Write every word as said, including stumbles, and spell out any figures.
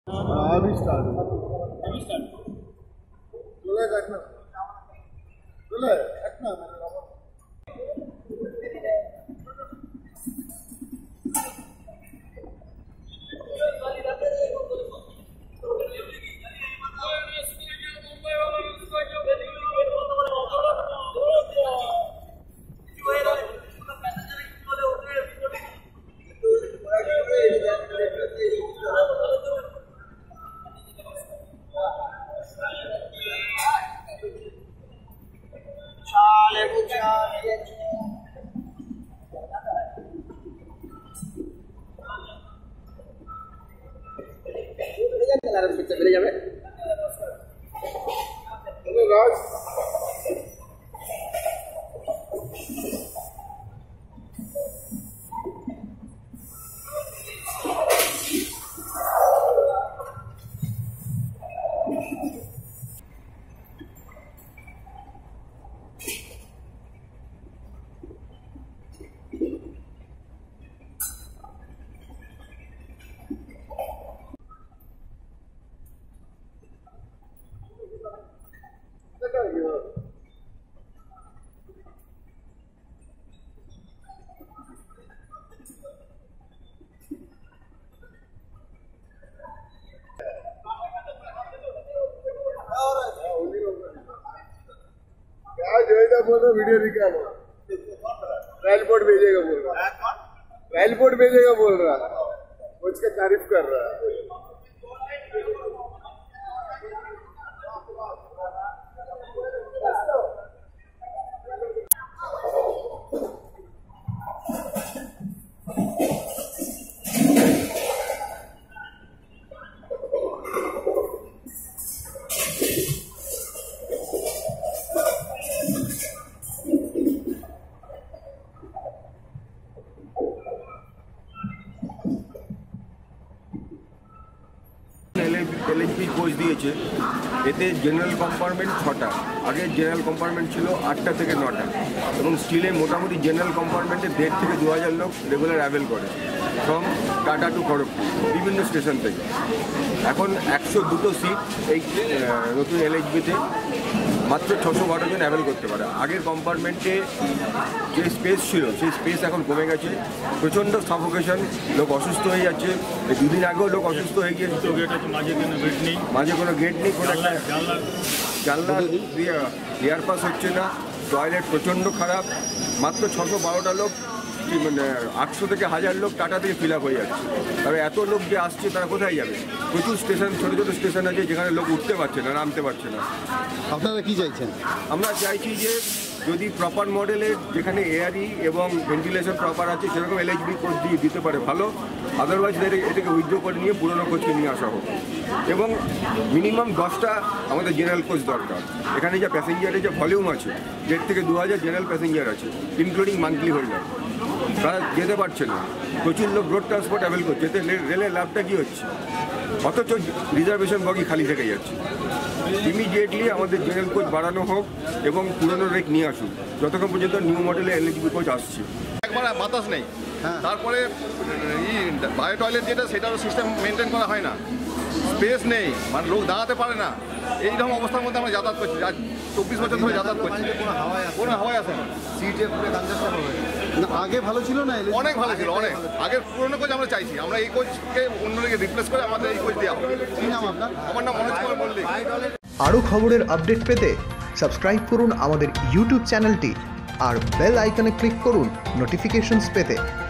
अभी स्टार्ट अभी स्टार्ट चले काटना चले काटना বেড়ে যাবে बोल रहा वीडियो निकालो रिपोर्ट भेजेगा बोल रहा रिपोर्ट भेजेगा बोल रहा उसका तारीफ कर रहा है এলএইচবি কোচ দিয়েছে এতে জেনারেল কম্পার্টমেন্ট ছটা আগে জেনারেল কম্পার্টমেন্ট ছিল আটটা থেকে নটা এবং স্টিলে মোটামুটি জেনারেল কম্পার্টমেন্টে দেড় থেকে দু হাজার লোক রেগুলার অ্যাভেল করে ফ্রম টাটা টু খড়গপুর বিভিন্ন স্টেশন থেকে এখন একশো দুটো সিট এই নতুন এলএইচবিতে মাত্র ছশো বারো জন অ্যাভেল করতে পারে। আগের কম্পার্টমেন্টে যে স্পেস ছিল সেই স্পেস এখন কমে গেছে, প্রচণ্ড সাফোকেশন, লোক অসুস্থ হয়ে যাচ্ছে। দুদিন আগেও লোক অসুস্থ হয়ে গিয়েছে, মাঝে কোনো গেট নেই মাঝে কোনো গেট নেই কোনো একটা জানলা দিয়ে এয়ার পাস হচ্ছে না, টয়লেট প্রচণ্ড খারাপ। মাত্র ছশো বারোটা লোক মানে আটশো থেকে হাজার লোক টাটা থেকে ফিল আপ হয়ে যাচ্ছে। তবে এত লোক যে আসছে তারা কোথায় যাবে? প্রচুর স্টেশন, ছোটো ছোটো স্টেশন আছে যেখানে লোক উঠতে পারছে না, নামতে পারছে না। আপনারা কি চাইছেন? আমরা চাইছি যে যদি প্রপার মডেলের যেখানে এয়ারি এবং ভেন্টিলেশন প্রপার আছে সেরকম এলএইচবি কোচ দিয়ে দিতে পারে ভালো, আদারওয়াইজ এটাকে উইথড্র করে নিয়ে পুরোনো কোচকে নিয়ে আসা হোক। এবং মিনিমাম দশটা আমাদের জেনারেল কোচ দরকার। এখানে যা প্যাসেঞ্জারের যে ভলিউম আছে দেড় থেকে দু হাজার জেনারেল প্যাসেঞ্জার আছে, ইনক্লুডিং মান্থলি হোল্ডার, তারা যেতে পারছে না। প্রচুর লোক রোড ট্রান্সপোর্ট অ্যাভেল করছে, এতে রেলের লাভটা কী হচ্ছে? অথচ রিজার্ভেশন বগি খালি থেকে যাচ্ছে। ইমিডিয়েটলি আমাদের জেনারেল কোচ বাড়ানো হোক এবং পুরনো রেক নিয়ে আসুন যতক্ষণ পর্যন্ত নিউ মডেলের এলএইচবি কোচ আসছে। একবার বাতাস নেই, তারপরে বায়ো টয়লেট যেটা সেটারও সিস্টেম মেনটেন করা হয় না, স্পেস নেই, মানে লোক দাঁড়াতে পারে না। এইরকম অবস্থার মধ্যে আমরা যাতায়াত করছি, আজ চব্বিশ বছর ধরে যাতায়াত করছি, কোনো হাওয়ায় কোনো হাওয়ায় আসে না। সিটে পুরো কনজেস্টেড হবে। আগে ভালো ছিল না? অনেক ভালো ছিল, অনেক আগের পুরনো কোচ আমরা চাইছি। আমরা এই কোচকে অন্যদিকে রিপ্লেস করে আমাদের এই কোচ দেওয়া হবে। কি নাম আপনার? আমার নাম মনোজ কুমার মল্লিক। আরও খবরের আপডেট পেতে সাবস্ক্রাইব করুন আমাদের ইউটিউব চ্যানেলটি আর বেল আইকনে ক্লিক করুন নোটিফিকেশনস পেতে।